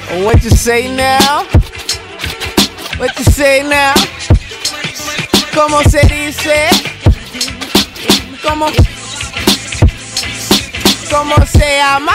What you say now? What you say now? Como se dice? Como se llama?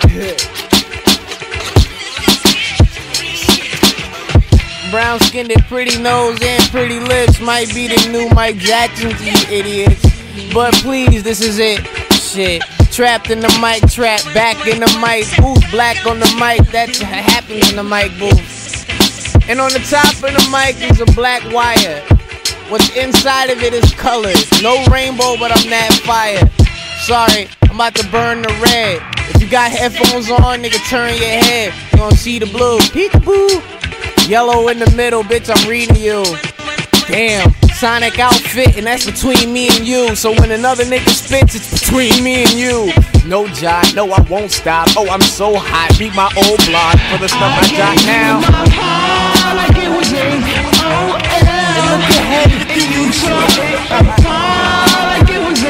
Brown skinned, pretty nose and pretty lips might be the new Mike Jackson to you idiots. But please, this is it. Shit. Trapped in the mic trap, back in the mic booth, black on the mic, that happens in the mic booth. And on the top of the mic is a black wire. What's inside of it is colors. No rainbow, but I'm that fire. Sorry, I'm about to burn the red. If you got headphones on, nigga, turn your head. You gon' see the blue. Peekaboo. Yellow in the middle, bitch, I'm reading you. Damn, Sonic outfit, and that's between me and you. So when another nigga spits, it's between me and you. No job, no, I won't stop. Oh, I'm so hot, beat my old block for the stuff I got now. Like it was and look ahead, you took it apart like it was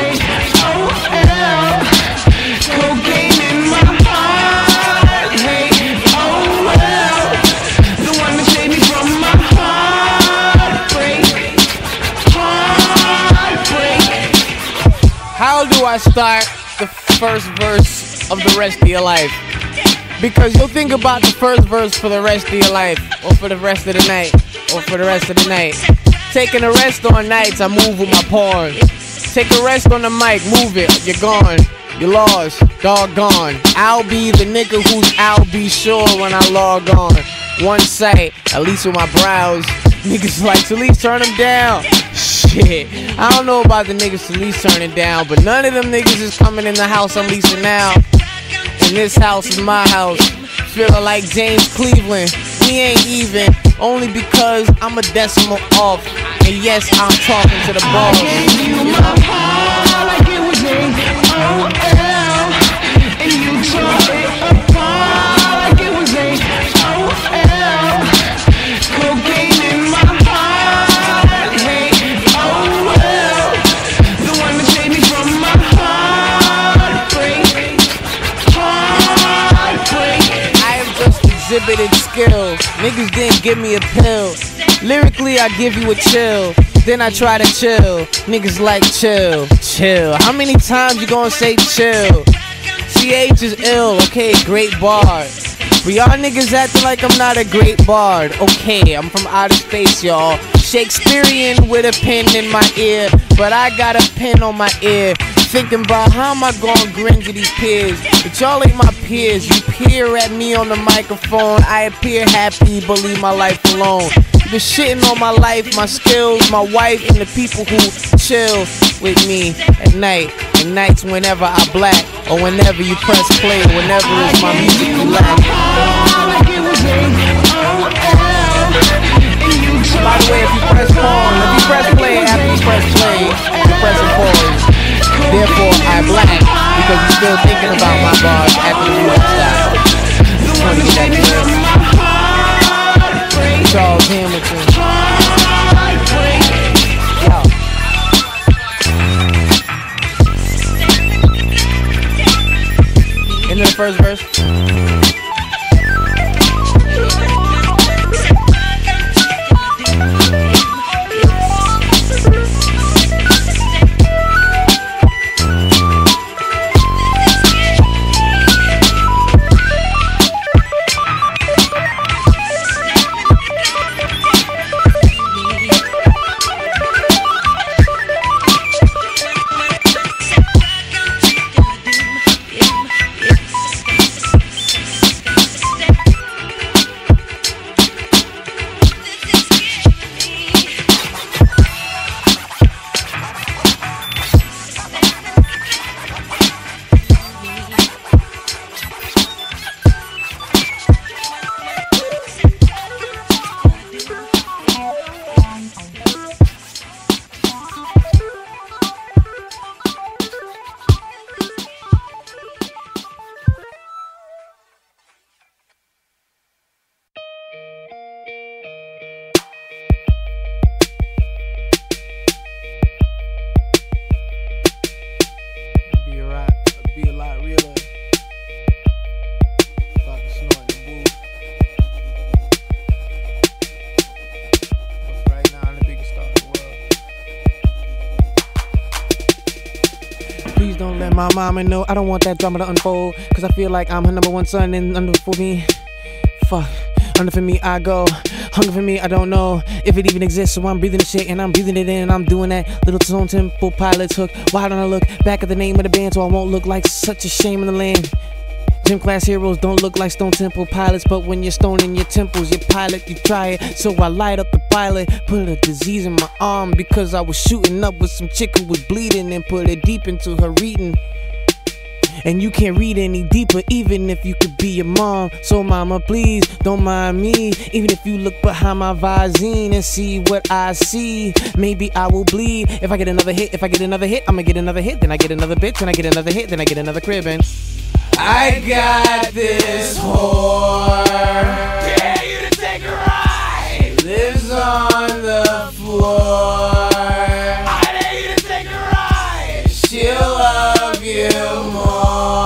cocaine in my heart. Hey, oh well, the one that saved me from my heartbreak. How do I start the first verse of the rest of your life? Because you'll think about the first verse for the rest of your life, or for the rest of the night, or for the rest of the night. Taking a rest on nights, I move with my pawns. Take a rest on the mic, move it, you're gone. You're lost, doggone. I'll be the nigga who's I'll be sure when I log on. One sight, at least with my brows. Niggas like, to least turn them down. Shit, I don't know about the niggas to least turn it down, but none of them niggas is coming in the house I'm leasing now. And this house is my house. Feeling like James Cleveland. We ain't even, only because I'm a decimal off. And yes, I'm talking to the boss. I gave you my heart like it was and you tore it apart like it was cocaine in my heart. Hey, oh well, the one that saved me from my heartbreak. I have just exhibited skills. Niggas didn't give me a pill. Lyrically, I give you a chill. Then I try to chill. Niggas like chill, chill. How many times you gonna say chill? CH is ill, okay, great bard. But y'all niggas acting like I'm not a great bard. Okay, I'm from outer space, y'all. Shakespearean with a pen in my ear. But I got a pen on my ear. Thinking about how am I gonna grin to these peers. But y'all ain't my peers. You peer at me on the microphone. I appear happy, but leave my life alone. You been shitting on my life, my skills, my wife, and the people who chill with me at night. And nights whenever I black, or whenever you press play, whenever it's my music you lack. By the way, if you press pause, if you press play after you press play, you're pressing pause. Therefore, I black, because you're still thinking about my bars after the music style. Just want to get that clear. Charles Hamilton. Yo. Into the first verse. don't let my mama know. I don't want that drama to unfold, cause I feel like I'm her number one son, and under for me, fuck. Under for me, I go. Hunger for me, I don't know if it even exists. So I'm breathing the shit and I'm breathing it in. And I'm doing that little Stone Temple Pilots hook. Why don't I look back at the name of the band so I won't look like such a shame in the land? Gym class heroes don't look like Stone Temple Pilots, but when you're stoned in your temples, you pilot, you try it. So I light up the pilot, put a disease in my arm because I was shooting up with some chick who was bleeding, and put it deep into her reading. And you can't read any deeper, even if you could be your mom. So mama, please, don't mind me. Even if you look behind my visine and see what I see, maybe I will bleed. If I get another hit, I'ma get another hit. Then I get another bitch, then I get another hit, then I get another crib. And I got this whore, dare you to take a ride, lives on the floor. I dare you to take a ride, she'll love you more.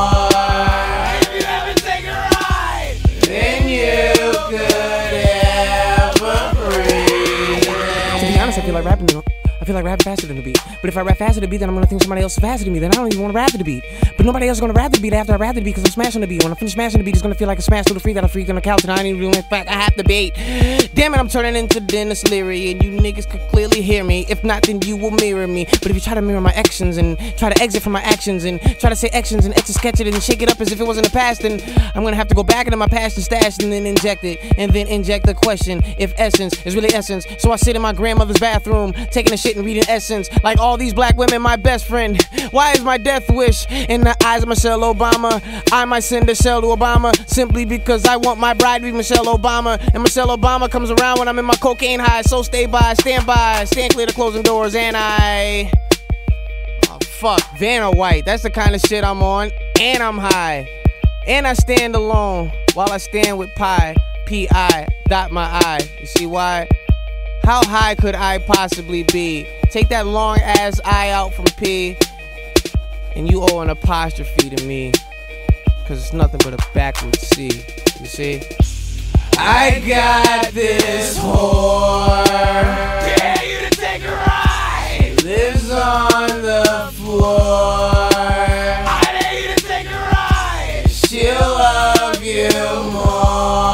I feel like rapping. I feel like rapping faster than the beat. But if I rap faster than the beat, then I'm gonna think somebody else is faster than me. Then I don't even want to rap to the beat. But nobody else is gonna rap the beat after I rap the beat because I'm smashing the beat. When I finish smashing the beat, it's gonna feel like a smash to the free that I freak on the couch, and I ain't even doing it back. I have to beat. Damn it, I'm turning into Dennis Leary, and you niggas could clearly hear me. If not, then you will mirror me. But if you try to mirror my actions and try to exit from my actions and try to say actions and exit sketch it and shake it up as if it was in the past, then I'm gonna have to go back into my past and stash and then inject it and then inject the question if essence is really essence. So I sit in my grandmother's bathroom taking a shit and reading Essence. Like all these black women, my best friend. Why is my death wish in the eyes of Michelle Obama? I might send a shell to Obama simply because I want my bride to be Michelle Obama. And Michelle Obama comes around when I'm in my cocaine high. So stand clear to closing doors, and I... Oh, fuck, Vanna White. That's the kind of shit I'm on. And I'm high. And I stand alone while I stand with Pi. P-I, dot my I. You see why? How high could I possibly be? Take that long ass I out from P, and you owe an apostrophe to me, cause it's nothing but a backwards C. You see? I got this whore, dare you to take a ride, lives on the floor. I dare you to take a ride, she'll love you more.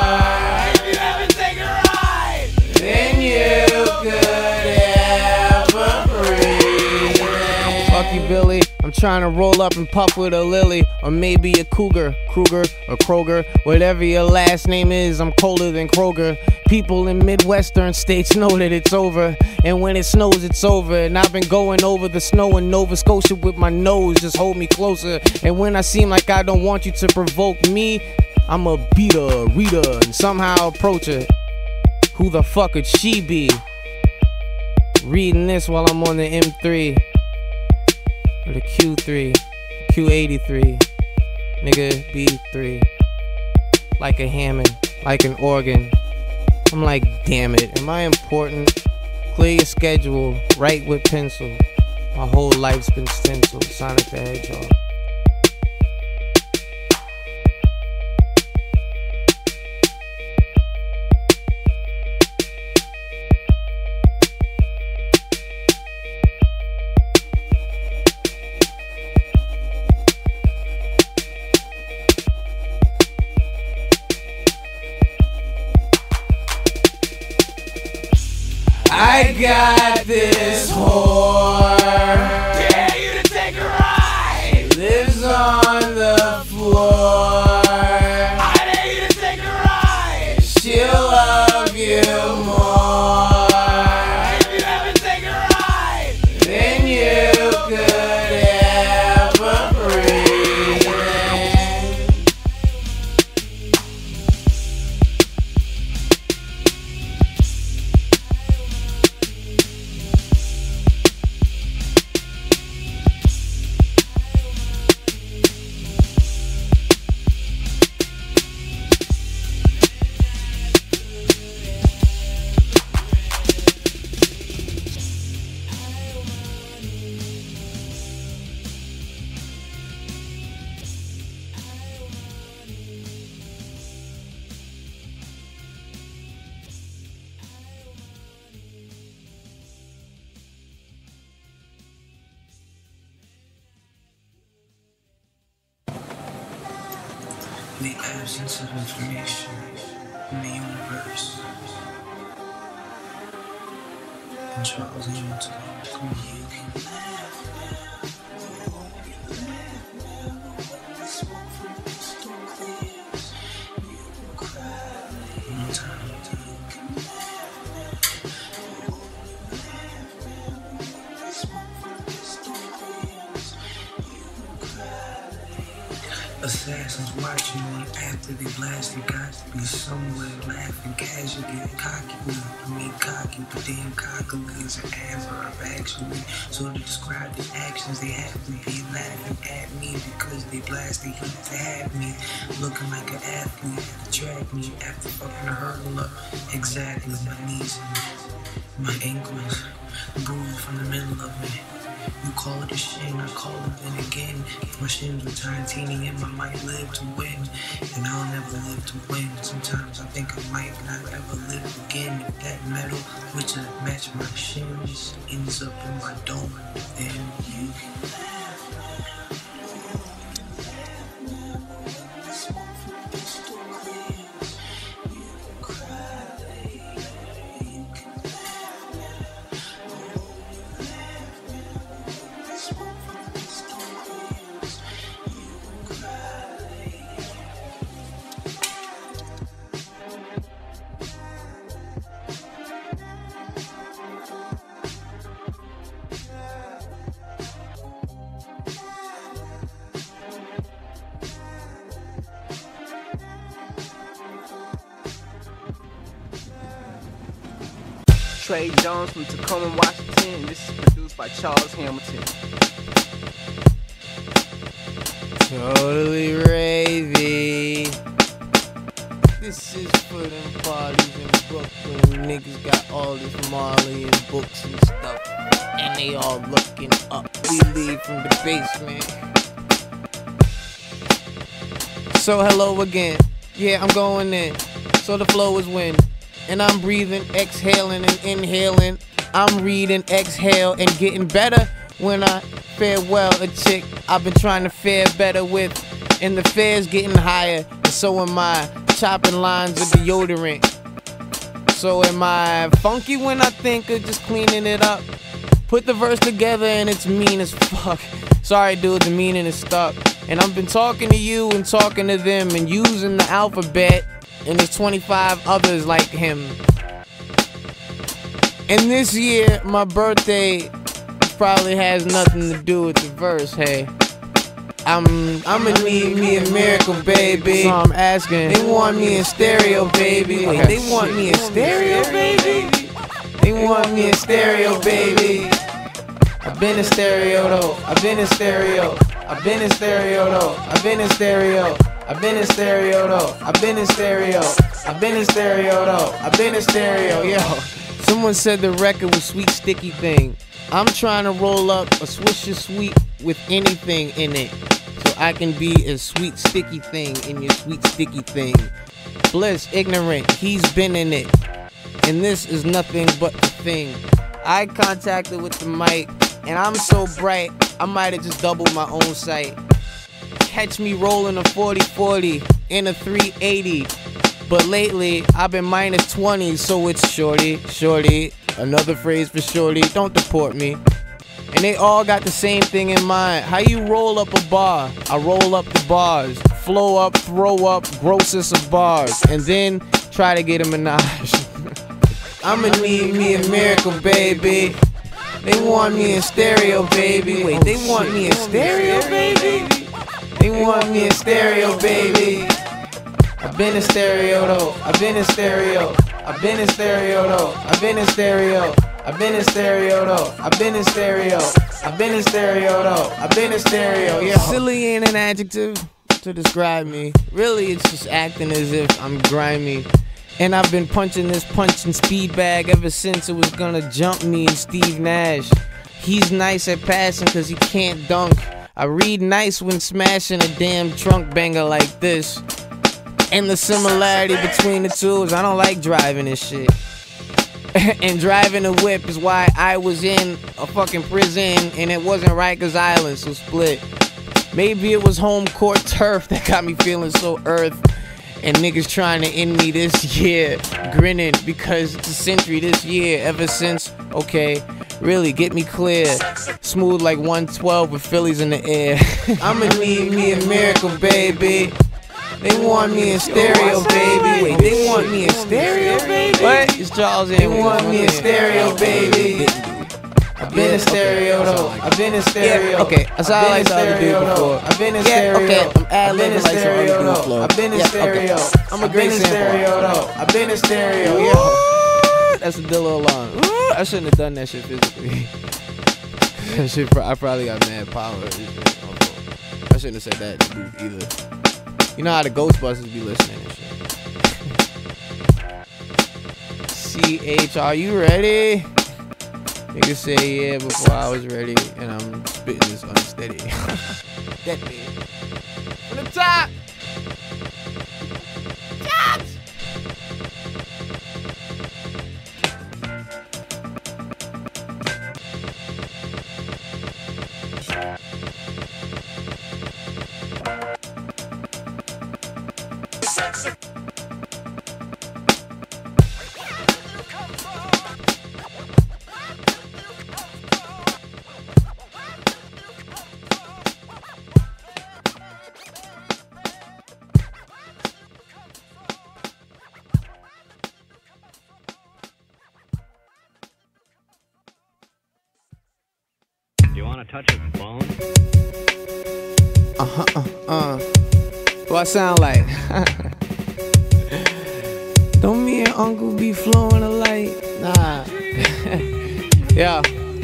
Billy, I'm trying to roll up and puff with a lily, or maybe a cougar, Kruger or Kroger, whatever your last name is. I'm colder than Kroger. People in Midwestern states know that it's over, and when it snows, it's over. And I've been going over the snow in Nova Scotia with my nose. Just hold me closer. And when I seem like I don't want you to provoke me, I'ma beat her, read her, and somehow approach her. Who the fuck could she be? Reading this while I'm on the M3. Or the Q3, Q83, nigga B3. Like a Hammond, like an organ. I'm like, damn it, am I important? Clear your schedule, write with pencil. My whole life's been stenciled, Sonic the Hedgehog. I got this whore, dare you to take a ride, lives on the floor. I dare you to take a ride, she'll love you more. If you ever take a ride, then you could ever breathe. The absence of information in the universe. And Charles Hamilton, come on. One time. Assassins watching me after they blast. You got to be somewhere laughing casually, cocky. I mean cocky, but damn cockily is an adverb actually. So to describe the actions, they have to be laughing at me because they blast the heat to have me looking like an athlete at the track meet after fucking a hurdle up. Exactly, my knees and my ankles bruised from the middle of it. You call it a shin, I call it then again. If my shins were tiny and I might live to win, and I'll never live to win. Sometimes I think I might not ever live again. If that metal, which match my shins, ends up in my dome, then you Trey Jones from Tacoma, Washington. This is produced by Charles Hamilton. Totally ravey. This is for them parties in Brooklyn. Niggas got all this Marley and books and stuff, and they all looking up. We leave from the basement. So hello again. Yeah, I'm going in. So the flow is wind. And I'm breathing, exhaling and inhaling. I'm reading, exhale, and getting better when I farewell a chick I've been trying to fare better with. And the fare's getting higher, and so am I. Chopping lines of deodorant. So am I funky when I think of just cleaning it up? Put the verse together and it's mean as fuck. Sorry dude, the meaning is stuck. And I've been talking to you and talking to them and using the alphabet. And there's 25 others like him. And this year, my birthday probably has nothing to do with the verse, hey. I'ma need me a miracle, baby. So I'm asking, they want me in stereo, baby. Wait, they want me in stereo, baby? They want me in stereo, baby. I've been in stereo, though. I've been in stereo. I've been in stereo, though. I've been in stereo. I've been in stereo though, I've been in stereo, I've been in stereo though, I've been in stereo, yo. Someone said the record was sweet sticky thing. I'm trying to roll up a Swisher Sweet with anything in it, so I can be a sweet sticky thing in your sweet sticky thing. Bliss, ignorant, he's been in it, and this is nothing but the thing. Eye contacted with the mic, and I'm so bright, I might have just doubled my own sight. Catch me rolling a 40-40 in a 380. But lately, I've been minus 20, so it's shorty, shorty. Another phrase for shorty, don't deport me. And they all got the same thing in mind. How you roll up a bar? I roll up the bars. Flow up, throw up, grossest of bars. And then try to get a menage. I'ma need me a miracle, baby. They want me in stereo, baby. Wait, they want me in stereo, baby? They want me in stereo, baby. I've been in stereo though. I've been in stereo. I've been in stereo though. I've been in stereo. I've been in stereo though. I've been in stereo. I've been in stereo though. I've been in stereo. Yeah. Silly ain't an adjective to describe me. Really, it's just acting as if I'm grimy. And I've been punching this punching speed bag ever since it was gonna jump me and Steve Nash. He's nice at passing cause he can't dunk. I read nice when smashing a damn trunk banger like this. And the similarity between the two is I don't like driving this shit. And driving a whip is why I was in a fucking prison and it wasn't Rikers Island, so split. Maybe it was home court turf that got me feeling so earth. And niggas trying to end me this year, grinning because it's a century this year. Ever since, okay, really get me clear. Smooth like 112 with Phillies in the air. I'ma need me a miracle, baby. They want me in stereo, baby. Wait, they want me in stereo, baby? What? It's Charles. They want me in stereo, baby. I've been in stereo though. I've been in stereo. Yeah, okay, that's all I saw to do before. I've been in stereo. Okay, I'm ad-libbing like stereo though. I've been in stereo. I'm a great stereo though. I've been in stereo. Yo, that's a Dillo alarm. I shouldn't have done that shit physically. That shit, I probably got mad power. I shouldn't have said that to Booth either. You know how the Ghostbusters be listening and shit. CH, are you ready? Niggas say yeah before I was ready, and I'm spitting this unsteady. That big. From the top! Chops! Touch his bone. What I sound like? Don't me and Uncle be flowing alike? Nah. Yeah.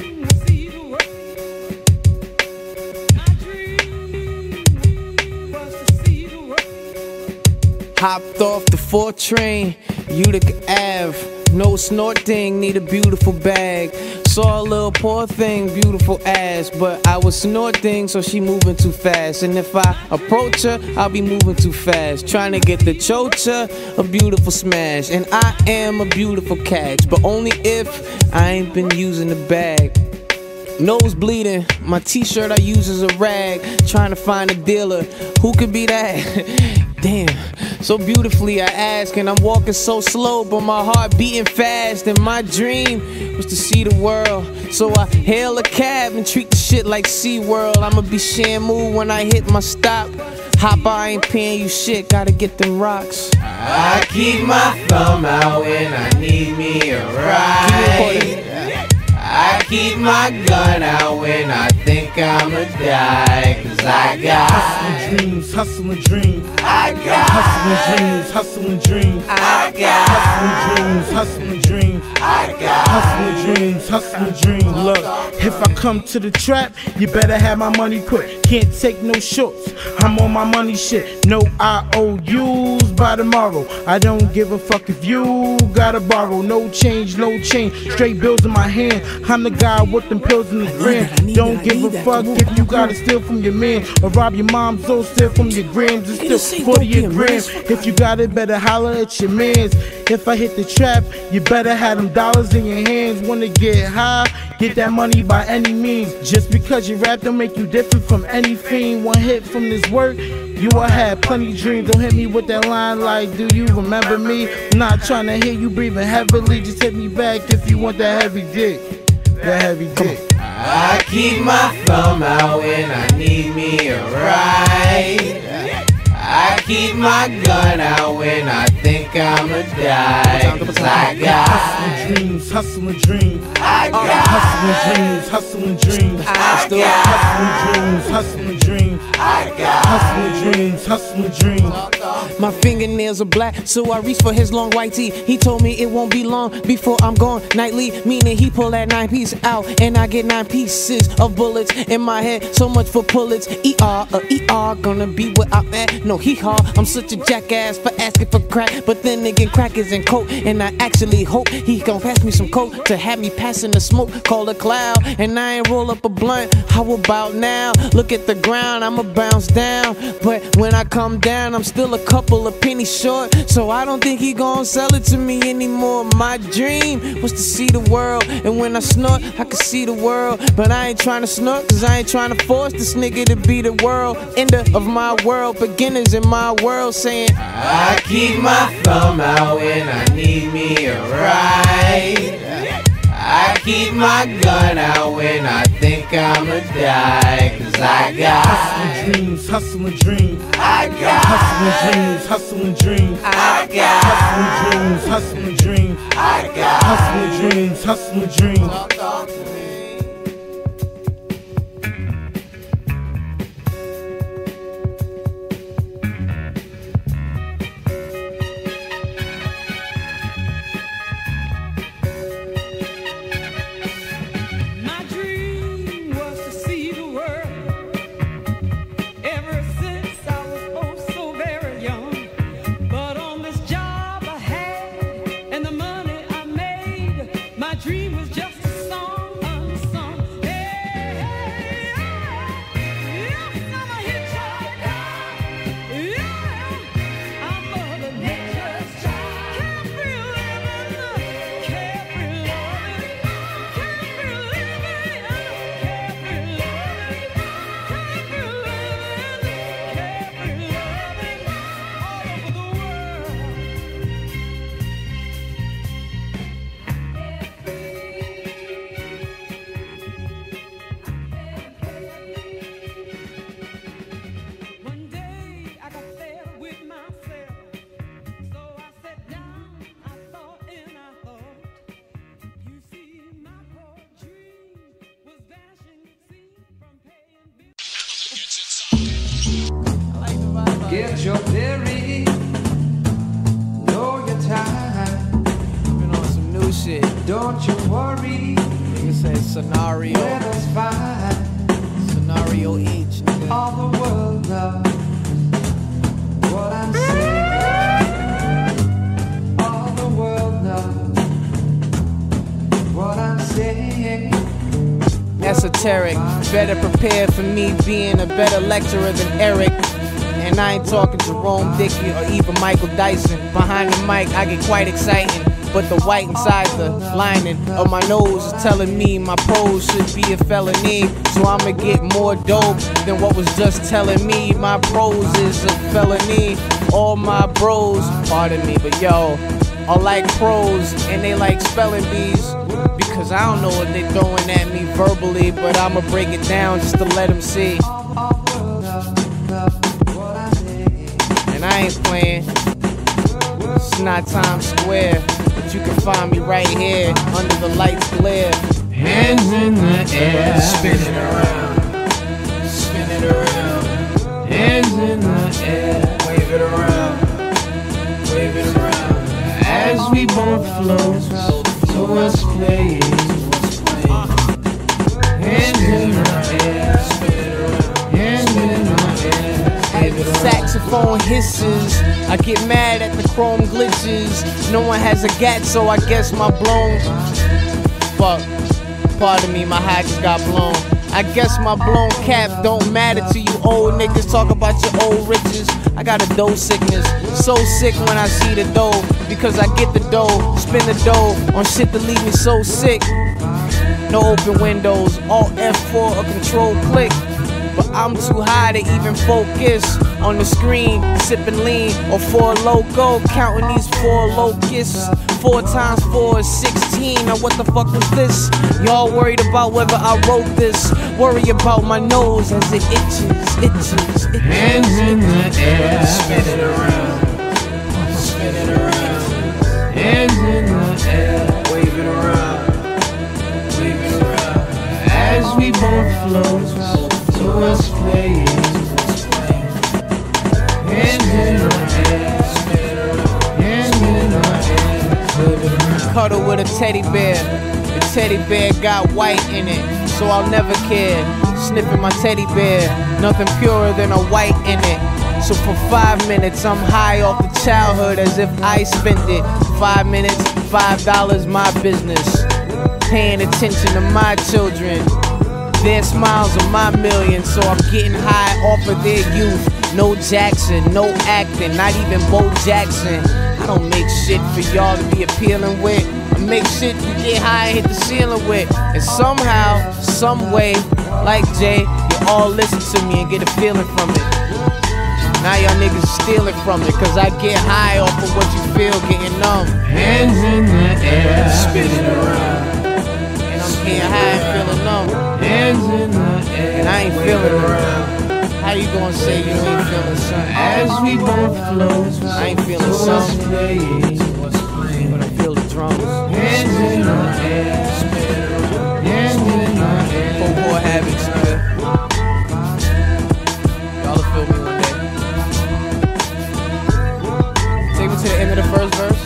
Hopped off the 4 train, Utica Ave. No snorting, need a beautiful bag. Saw a little poor thing, beautiful ass, but I was snorting, so she moving too fast. And if I approach her, I'll be moving too fast. Trying to get the chocha, a beautiful smash. And I am a beautiful catch, but only if I ain't been using the bag. Nose bleeding, my t-shirt I use as a rag. Trying to find a dealer, who could be that? Damn, so beautifully I ask, and I'm walking so slow, but my heart beating fast. And my dream was to see the world, so I hail a cab and treat the shit like SeaWorld. I'ma be Shamu when I hit my stop. Hop, I ain't paying you shit, gotta get them rocks. I keep my thumb out when I need me a ride. I keep my gun out when I think I'ma die. Cause I got hustling dreams. I got hustling dreams. I got hustling dreams. I got hustling dreams. Look, if I come to the trap, you better have my money quick. Can't take no shorts, I'm on my money shit. No IOUs by tomorrow. I don't give a fuck if you gotta borrow. No change, straight bills in my hand. I'm the guy with them pills in the gram. Don't give a fuck if you gotta steal from your man or rob your mom, so steal from your grams. It's still 40 a gram. If you got it, better holler at your mans. If I hit the trap, you better have them dollars in your hands. Wanna get high, get that money by any means. Just because you rap don't make you different from any fiend. One hit from this work, you will have plenty dreams. Don't hit me with that line like, do you remember me? I'm not trying to hear you breathing heavily. Just hit me back if you want that heavy dick. That heavy dick. I keep my thumb out when I need me a ride. I keep my gun out when I think I'ma die. Cause I got hustling dreams. I got hustling dreams. I got hustling dreams. I got hustling dreams. My fingernails are black, so I reach for his long white tee. He told me it won't be long before I'm gone nightly, meaning he pull that 9-piece out and I get 9 pieces of bullets in my head. So much for pullets. ER gonna be where I'm at. No hee-haw, I'm such a jackass for asking for crack, but then again crack is in coke, and I actually hope he gon' pass me some coke to have me passing the smoke. Call a cloud, and I ain't roll up a blunt. How about now? Look at the ground, I'ma bounce down, but when I come down, I'm still a couple couple of pennies short, so I don't think he gon' sell it to me anymore. My dream was to see the world, and when I snort, I can see the world. But I ain't tryna snort, cause I ain't tryna force this nigga to be the world. End of my world, beginners in my world saying, I keep my thumb out when I need me a ride. I keep my gun out when I think I'ma die. Cause I got hustling dreams, hustling dreams. I got hustling dreams, hustling dreams. I got hustling dreams, hustling dreams. I got hustling dreams, hustling dreams. Talk to me. Get your theory, know your time. Been on some new shit. Don't you worry, Nigga said scenario. weather's fine. Scenario H, nigga. All the world knows what I'm saying. All the world knows what I'm saying. Esoteric, better prepared for me being a better lecturer than Eric. And I ain't talking Jerome Dickey or even Michael Dyson. Behind the mic, I get quite exciting. But the white inside the lining of my nose is telling me my prose should be a felony. So I'ma get more dope than what was just telling me my prose is a felony. All my bros, pardon me, but yo, are like pros and they like spelling bees. Because I don't know what they throwing at me verbally, but I'ma break it down just to let them see. And I ain't playing, it's not Times Square, but you can find me right here, under the lights glare. Hands in the air, spin it around, spin it around. Hands in the air, wave it around, wave it around. As we both float towards playing, hands in the air, spin it around, hands in the air. Saxophone hisses, I get mad at the chrome glitches. No one has a gat, so I guess my blown. Fuck, pardon me, my high just got blown. I guess my blown cap don't matter to you old niggas. Talk about your old riches. I got a dough sickness, so sick when I see the dough. Because I get the dough, spin the dough on shit that leave me so sick. No open windows, Alt F4 or Control click. But I'm too high to even focus on the screen, sipping lean or 4 Loco, counting these 4 locusts. 4 times 4 is 16. Now what the fuck was this? Y'all worried about whether I wrote this? Worry about my nose as it itches. Hands in the air, spin it around, spin it around. Hands in the air, wave it around, wave it around. As we both float towards playing, hands in the air, hands in the air. Cuddle with a teddy bear. The teddy bear got white in it, so I'll never care. Sniffing my teddy bear, nothing purer than a white in it. So for 5 minutes, I'm high off the childhood as if I spent it. 5 minutes, $5, my business. Paying attention to my children. Their smiles are my millions, so I'm getting high off of their youth. No Jackson, no acting, not even Bo Jackson. I don't make shit for y'all to be appealing with. I make shit you get high and hit the ceiling with. And somehow, some way, like Jay, you all listen to me and get a feeling from it. Now y'all niggas stealing from it, cause I get high off of what you feel, getting numb. Hands in the air, spinning around. And I'm getting high and feeling numb. Hands in the air, And I ain't feeling it. How you gonna say you ain't feeling something? as we both flow. I ain't feeling something, but I feel the drums. Hands in the air, spinning around. Hands in the air. More havocs, nigga. Y'all will feel me one day. Take me to the end of the first verse.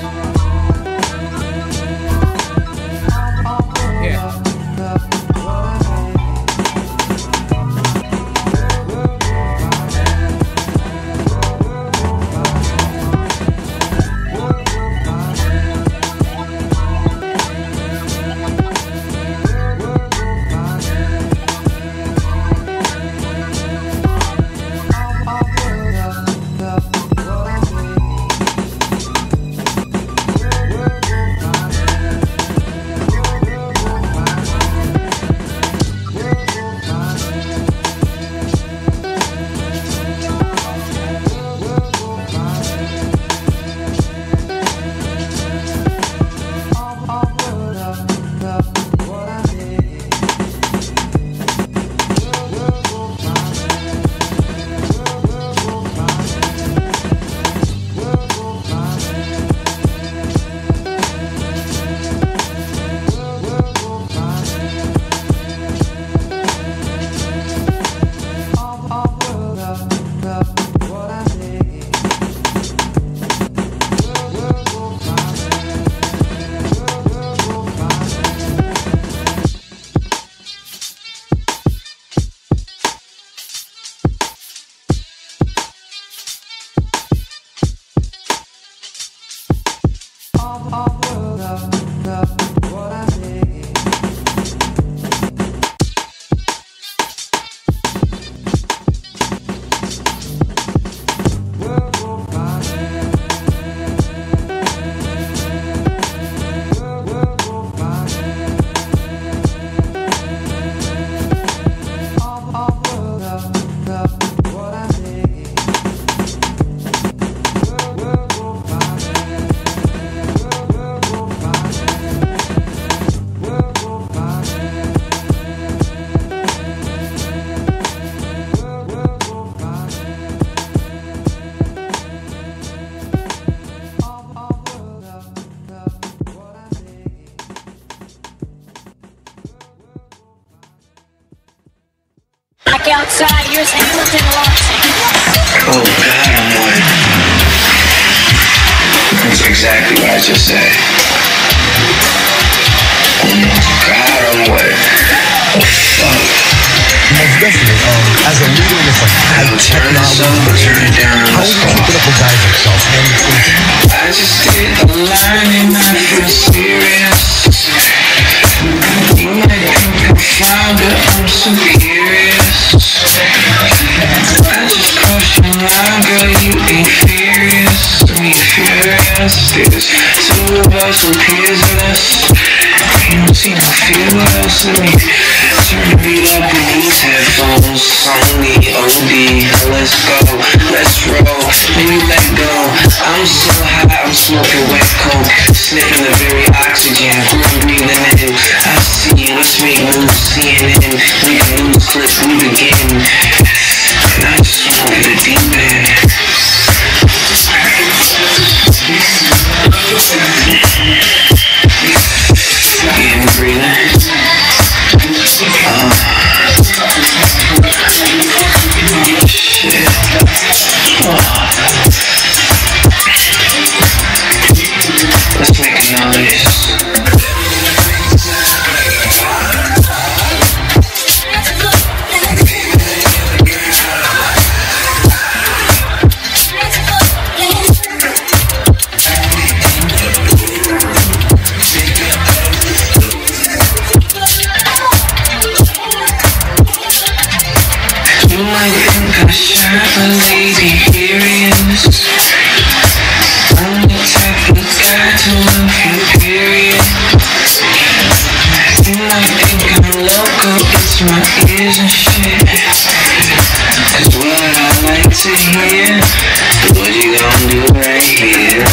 Yeah. Outside, you're Hamilton Watson. Oh God, I'm white. That's exactly what I just said. Oh God, I'm white. Oh fuck. Most definitely, as a leader with a high technology, turn it down. how would you keep it up with guys like yourself? I just did a line and I feel serious. You might think I'm profound, but I'm superior. I just crossed your line, girl, you ain't furious. Me furious. There's two of us and peers in us. You don't see no feelers in me. Turn the beat up in these headphones. Only OD. Let's go, let's roll. Maybe let go. I'm so high, I'm smoking wet coke. Sniffing the very oxygen. I'm breathing in. I see you, let's make moves. CNN. We can lose clips, we begin. And I just want to the deep end. Yeah, I'm breathing. serious. I'm the type of guy to love you, period. You might think I'm loco, it's my ears and shit. Cause what I like to hear, what you gon' do right here?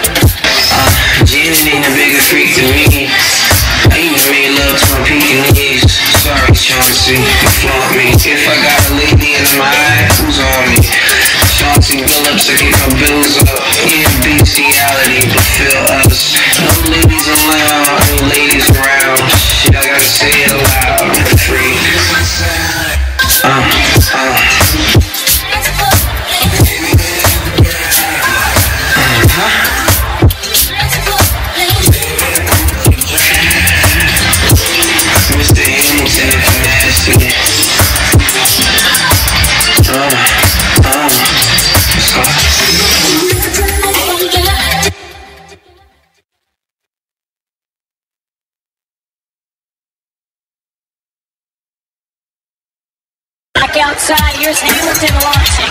Janet ain't a bigger freak than me. I even made love to my Pekingese. Sorry, Chauncey, you flaunt me. If I got a lady in my eye, who's on me? Chauncey Billups to keep my bills up. Yeah, bestiality, but feel us. No ladies allowed, I mean ladies around. Shit, I gotta say it aloud. Freak. Mr. Hamilton, if I'm nasty. Back outside, here's Hamilton launching.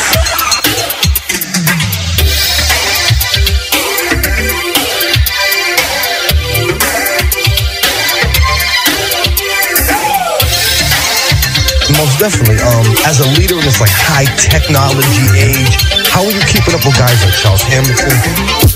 Most definitely. As a leader in this like high technology age, how are you keeping up with guys like Charles Hamilton?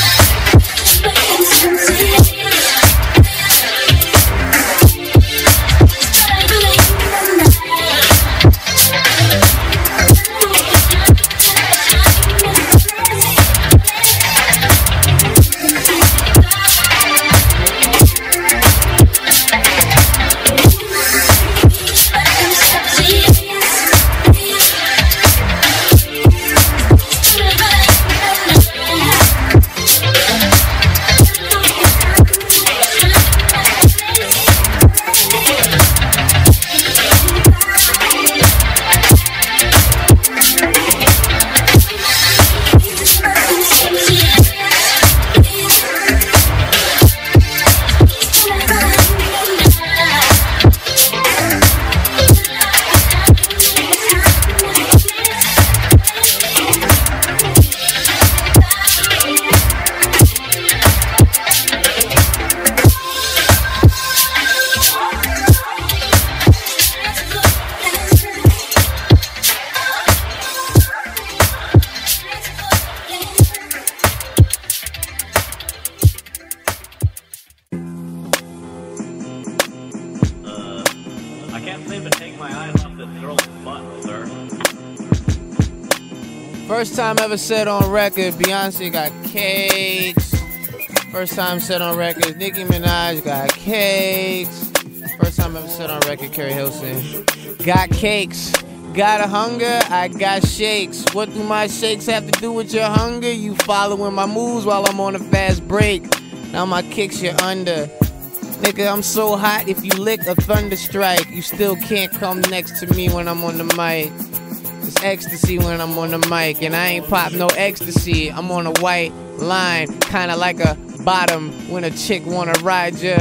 First time ever said on record, Beyonce got cakes. First time said on record, Nicki Minaj got cakes. First time ever said on record, Carrie Hilson got cakes. Got a hunger, I got shakes. What do my shakes have to do with your hunger? You following my moves while I'm on a fast break. Now my kicks you're under. Nigga, I'm so hot, if you lick a thunder strike, you still can't come next to me when I'm on the mic. It's ecstasy when I'm on the mic, and I ain't pop no ecstasy. I'm on a white line, kinda like a bottom when a chick wanna ride ya.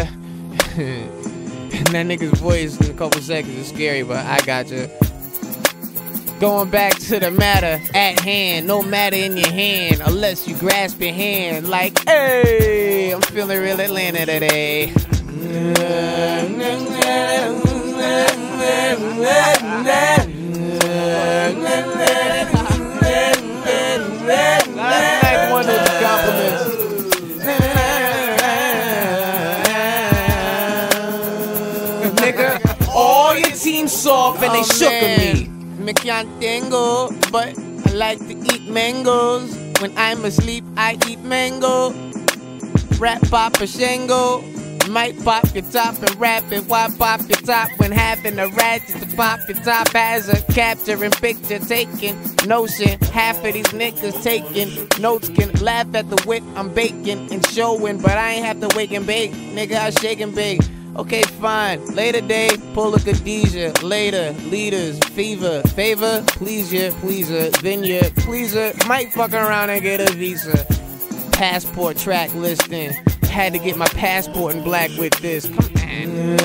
And that nigga's voice in a couple seconds is scary, but I got you. Going back to the matter at hand, no matter in your hand, unless you grasp your hand like, hey, I'm feeling real Atlanta today. Like one of the compliments. Nigga, all your team soft and they shook of me. Me can't tango, but I like to eat mangoes. When I'm asleep, I eat mango. Rap papa shango. Might pop your top and rap it. Why pop your top when having a ratchet to pop your top? As a capturing picture taking notion. Half of these niggas taking notes can laugh at the wit I'm baking and showing, but I ain't have to wake and bake. Nigga, I shake and bake. Okay, fine. Later day, pull a Khadijah. Later, leaders, fever, favor, pleasure, pleaser, then your pleaser might fuck around and get a visa. Passport track listing. Had to get my passport in black with this. Come on.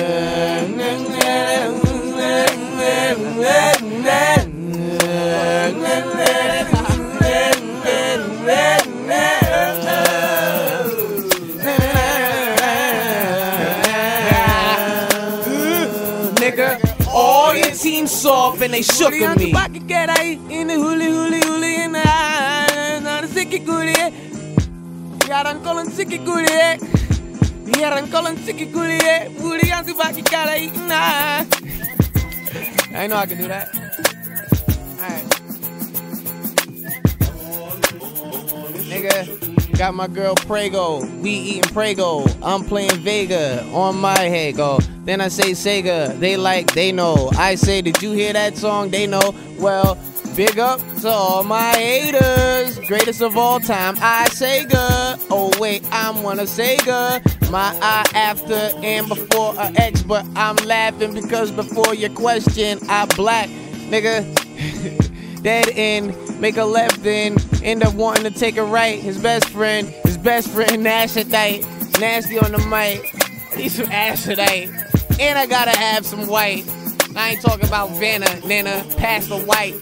soft and they shook of me. I know I can do that. Alright. Nigga, got my girl Prego. We eating Prego. I'm playing Vega on my head, go. Then I say Sega. They like, they know. I say, did you hear that song? They know. Well, big up to all my haters. Greatest of all time, I Sega. Oh wait, I'm one of Sega. My I after and before a X, but I'm laughing because before your question, I black. Nigga, dead end, make a left end up wanting to take a right. His best friend, Nashadite, nasty on the mic. He's some Ashadite, and I gotta have some white. I ain't talking about Vanna, Nana, past the white.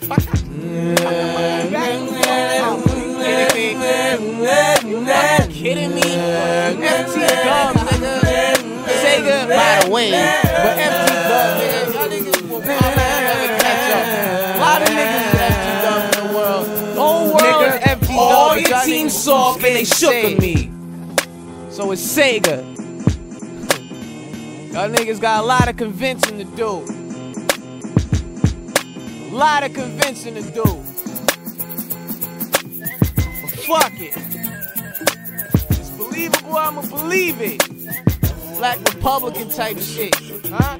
Kidding me? FT Dub, nigga. Sega, by the way, but FT Dub, nigga. Y'all niggas will never catch up. A lot of niggas is FT Dub in the world. The whole world is FT Dub. All your team soft and they shook of me. So it's Sega. Y'all niggas got a lot of convincing to do. A lot of convincing to do. But fuck it. It's believable, I'ma believe it. Black Republican type shit. Huh?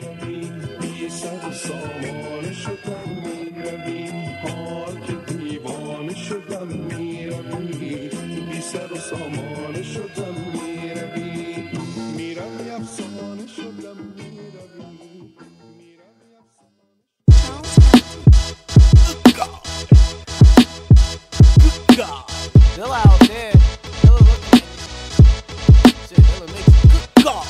Still out there. Still looking at me. Shit, Dilla makes a good call.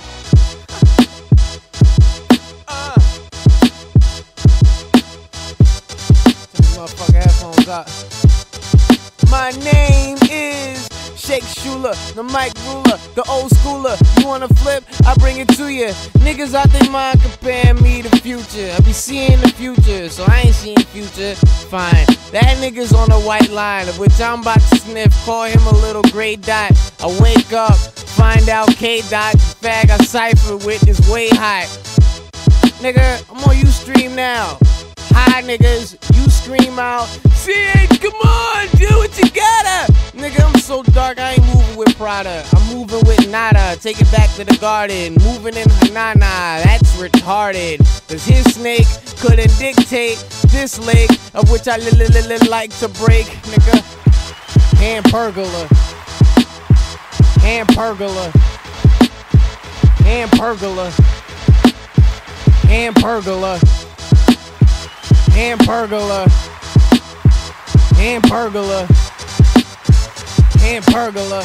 Turn these motherfucking headphones up. My name is Shake Schuler, the mic ruler, the old schooler. You wanna flip? I bring it to you. Niggas out they mind comparing me to Future. I be seeing the future, so I ain't seeing future. Fine. That nigga's on a white line, of which I'm about to sniff. Call him a little gray dot. I wake up, find out K-Dot, the fag I cipher with is way high. Nigga, I'm on Ustream now. Hi niggas, you scream out, CH, come on, do what you gotta. Nigga, I'm so dark, I ain't moving with Prada. I'm moving with nada, take it back to the garden. Moving in Hanana, that's retarded. Cause his snake couldn't dictate this lake, of which I like to break. Nigga, hand pergola. Hand pergola. Hand pergola. Hand pergola. Hand pergola. Hand pergola. Hand pergola.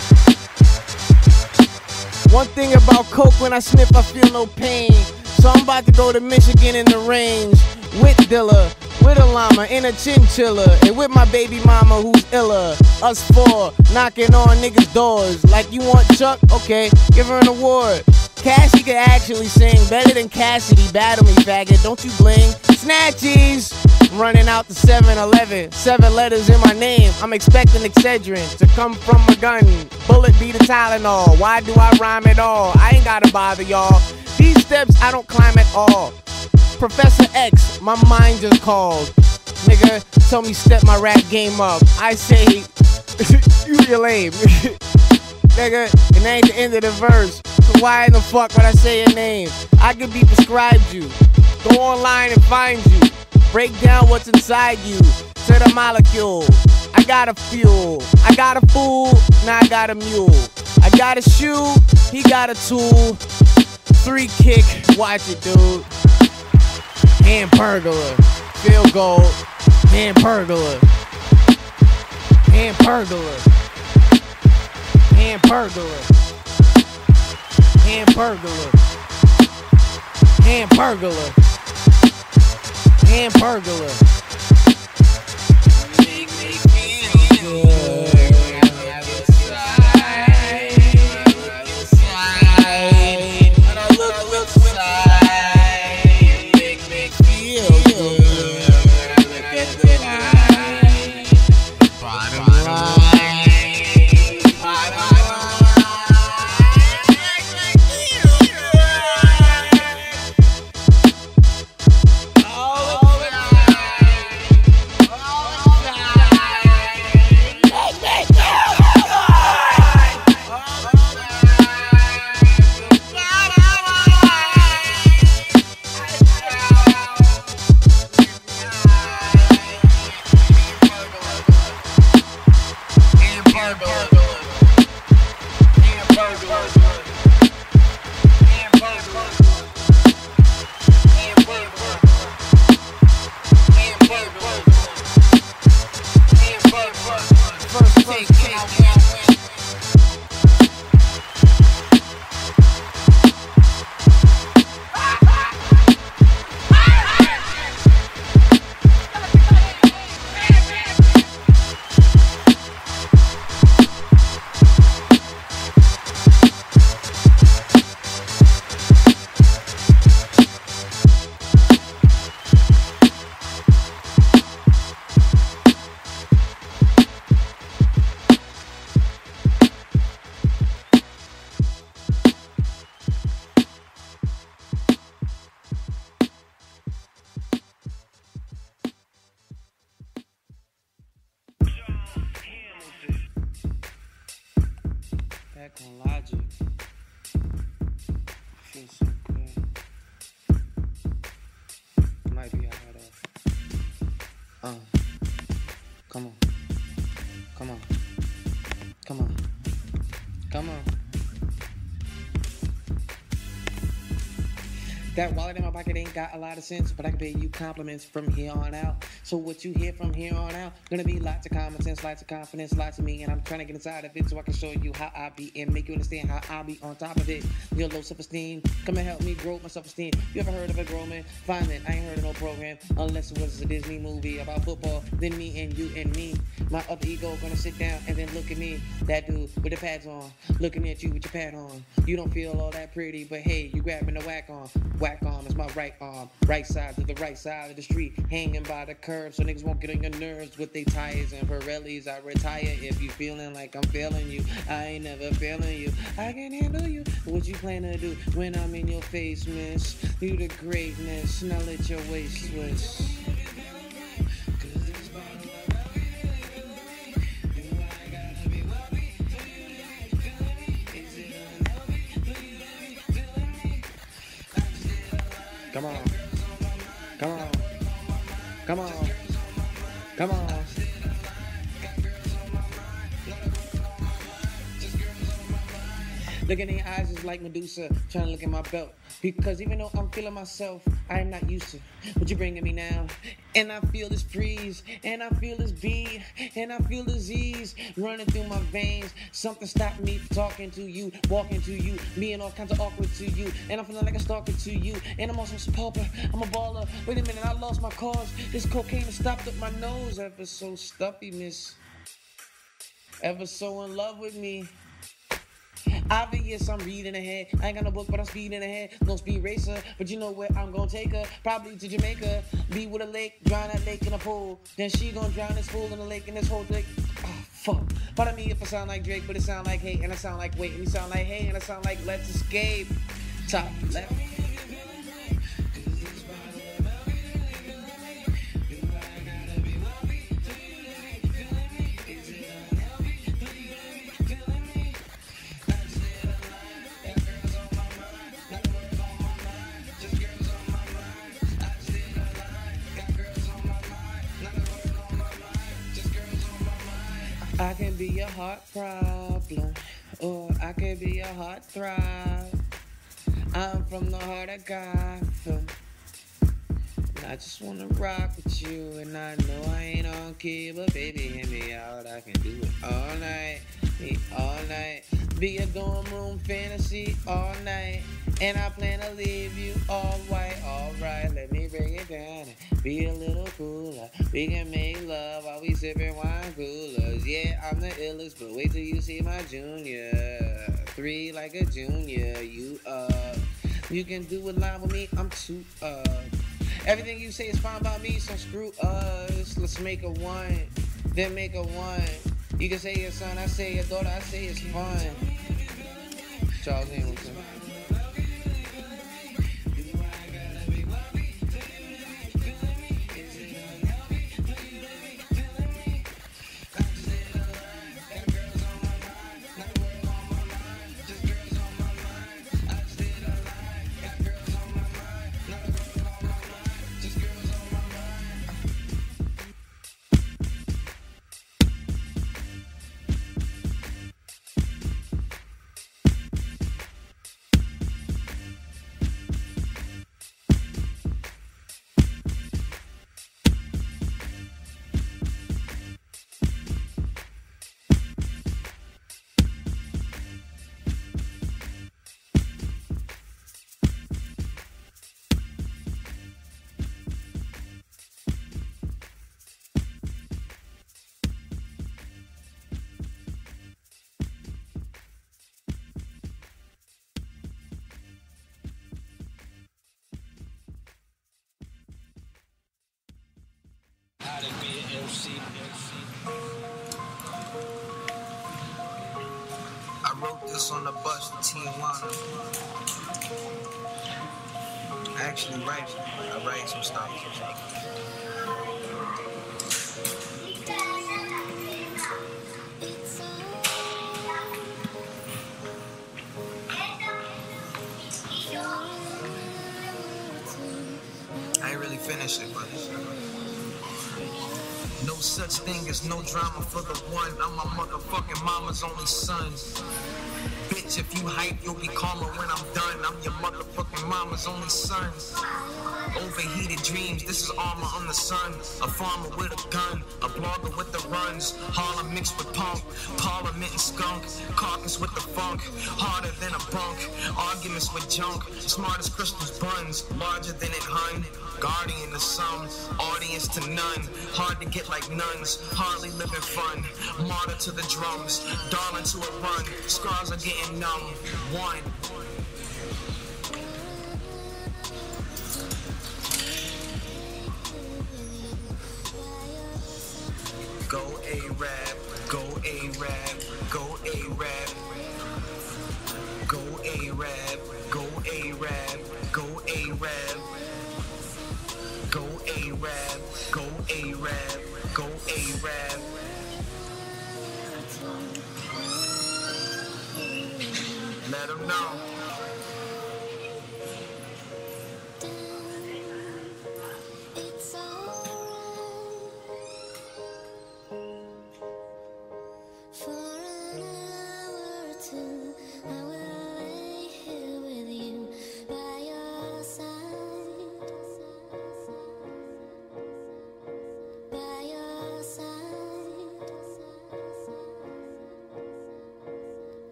One thing about coke, when I sniff I feel no pain. So I'm about to go to Michigan in the range with Dilla, with a llama and a chinchilla, and with my baby mama who's illa. Us four knocking on niggas' doors. Like, you want Chuck? Okay, give her an award. Cassie could actually sing better than Cassidy. Battle me, faggot, don't you bling. Snatchies, running out the 7-Eleven. 7 letters in my name, I'm expecting Excedrin to come from a gun. Bullet be the Tylenol, why do I rhyme at all? I ain't gotta bother y'all. These steps I don't climb at all. Professor X, my mind just called. Nigga, tell me step my rap game up. I say, you're lame. Nigga, and that ain't the end of the verse. So why in the fuck would I say your name? I could be prescribed you. Go online and find you. Break down what's inside you to the molecule. I got a fuel. I got a fool. Now I got a mule. I got a shoe. He got a tool. 3 kick. Watch it, dude. Hand pergola. Field goal. Hand pergola. Hand pergola. Hand pergola. Hand pergola. Hand pergola. Hand pergola. Make me feel good. When I look inside, make me feel good. Back on Logic. Feels so good. Might be out of. Come on. Come on. Come on. Come on. That wallet in my pocket ain't got a lot of sense, but I can pay you compliments from here on out. So what you hear from here on out, gonna be lots of common sense, lots of confidence, lots of me, and I'm trying to get inside of it so I can show you how I be and make you understand how I be on top of it. Your low self-esteem, come and help me grow my self-esteem. You ever heard of a grown man? Fine then, I ain't heard of no program, unless it was a Disney movie about football, then me and you and me. My other ego gonna sit down and then look at me, that dude with the pads on, looking at you with your pad on. You don't feel all that pretty, but hey, you grabbing the whack on. Whack arm is my right arm, right side to the right side of the street, hanging by the curb so niggas won't get on your nerves with they tires and Pirellis. I retire if you feeling like I'm failing you. I ain't never failing you. I can handle you. What you plan to do when I'm in your face, miss? You the greatness. Now let your waist switch. Come on. Come on. Come on. Come on. Look in their eyes is like Medusa trying to look at my belt. Because even though I'm feeling myself, I am not used to what you bringing me now. And I feel this breeze, and I feel this beat, and I feel this ease running through my veins. Something stopped me from talking to you, walking to you, being all kinds of awkward to you. And I'm feeling like a stalker to you. And I'm also some pauper, I'm a baller. Wait a minute, I lost my cause. This cocaine has stopped up my nose. Ever so stuffy, miss. Ever so in love with me. Obvious, I'm reading ahead. I ain't got no book, but I'm speeding ahead. No speed racer, but you know where I'm gonna take her. Probably to Jamaica. Be with a lake, drown that lake in a pool. Then she gonna drown this fool in the lake, and this whole lake. Oh, fuck. Pardon me if I sound like Drake, but it sound like hate, and I sound like wait, and you sound like hey, and I sound like let's escape. Top left. I can be your heart problem, or I can be your heart throb. I'm from the heart of Gotham. And I just wanna rock with you, and I know I ain't on key, but baby, hear me out. I can do it all night, me all night. Be a dorm room fantasy all night, and I plan to leave you all white. Alright, let me break it down and be a little cooler. We can make love while we sipping wine coolers. Yeah, I'm the illest, but wait till you see my junior. 3 like a junior, you up. You can do a line with me, I'm too up. Everything you say is fine by me, so screw us. Let's make a one, then make a one. You can say your son, I say your daughter, I say it's fun. Charles Hamilton. us on the bus to Tijuana. I actually write some stuff. I ain't really finished it, but no such thing as no drama for the one. I'm my motherfucking mama's only son. Bitch, if you hype, you'll be calmer when I'm done. I'm your motherfucking mama's only son. Overheated dreams, this is armor on the sun. A farmer with a gun, a blogger with the runs. Harlem mixed with punk, parliament and skunk. Carcass with the funk, harder than a bunk. Arguments with junk, smart as crystal's buns. Larger than it hun, guardian to some, audience to none. Hard to get like nuns, hardly living fun. Martyr to the drums, darling to a run. Scars are getting numb, one. Go A-Rab, go A-Rab, go A-Rab. Go A-Rab, go A-Rab, go A-Rab. Go A-Rab, go A-Rab, go A-Rab. Let 'em know.